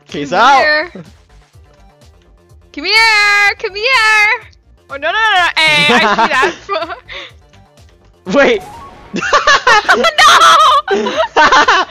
Peace out. Come here! Come here! Oh no no no! No. Hey, I see that. Wait. No!